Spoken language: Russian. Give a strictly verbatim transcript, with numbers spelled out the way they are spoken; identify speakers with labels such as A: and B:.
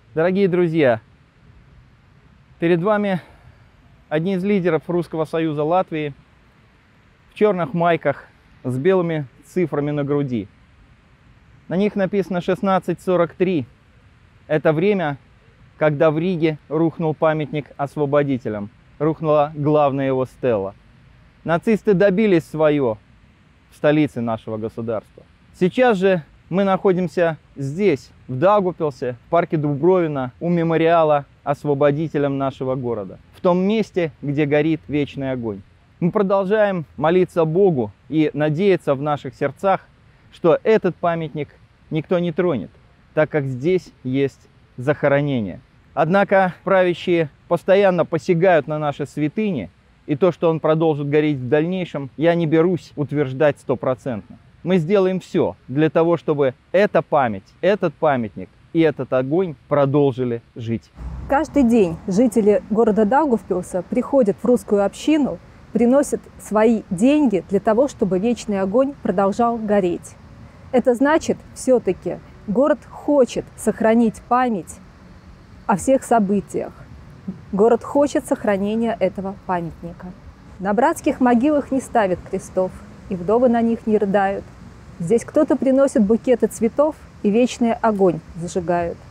A: Дорогие друзья, перед вами одни из лидеров Русского Союза Латвии в черных майках с белыми цифрами на груди. На них написано шестнадцать сорок три. Это время, когда в Риге рухнул памятник освободителям, рухнула главная его стела. Нацисты добились свое в столице нашего государства. Сейчас же мы находимся здесь, в Даугавпилсе, в парке Дубровина, у мемориала освободителям нашего города, в том месте, где горит вечный огонь. Мы продолжаем молиться Богу и надеяться в наших сердцах, что этот памятник никто не тронет, так как здесь есть захоронение. Однако правящие постоянно посягают на наши святыни, и то, что он продолжит гореть в дальнейшем, я не берусь утверждать стопроцентно. Мы сделаем все для того, чтобы эта память, этот памятник и этот огонь продолжили жить.
B: Каждый день жители города Даугавпилса приходят в русскую общину, приносят свои деньги для того, чтобы вечный огонь продолжал гореть. Это значит, все-таки город хочет сохранить память о всех событиях. Город хочет сохранения этого памятника. На братских могилах не ставят крестов, и вдовы на них не рыдают. Здесь кто-то приносит букеты цветов и вечный огонь зажигают.